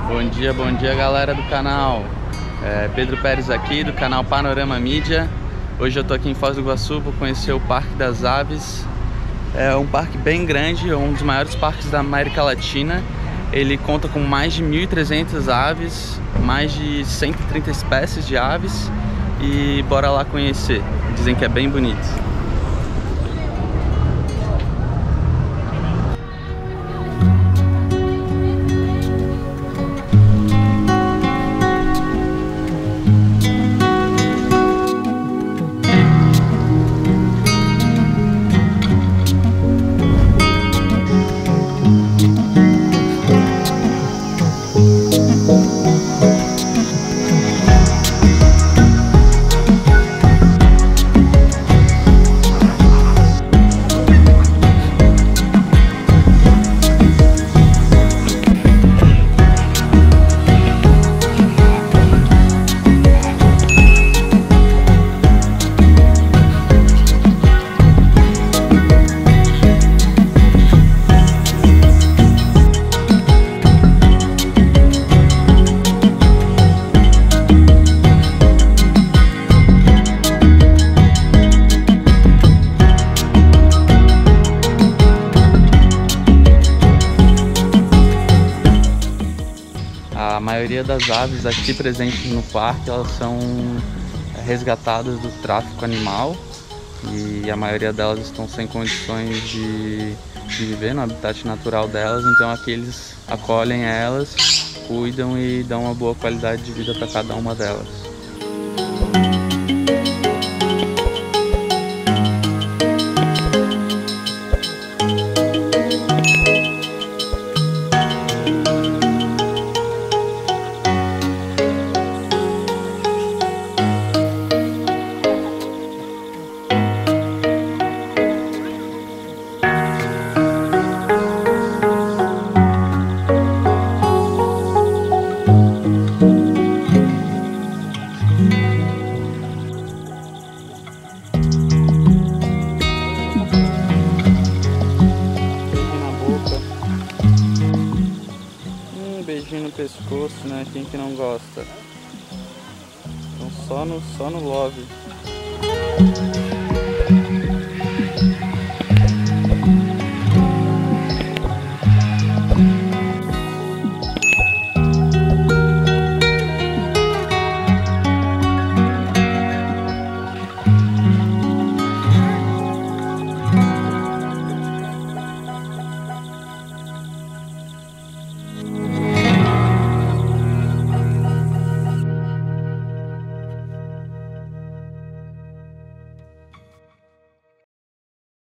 Bom dia galera do canal. Pedro Pérez aqui do canal Panorama Mídia. Hoje eu tô aqui em Foz do Iguaçu, vou conhecer o Parque das Aves. É um parque bem grande, é um dos maiores parques da América Latina. Ele conta com mais de 1.300 aves, mais de 130 espécies de aves. E bora lá conhecer, dizem que é bem bonito. A maioria das aves aqui presentes no parque, elas são resgatadas do tráfico animal e a maioria delas estão sem condições de viver no habitat natural delas, então aqui eles acolhem elas, cuidam e dão uma boa qualidade de vida para cada uma delas. Beijinho no pescoço, né? Quem que não gosta? Então só no love.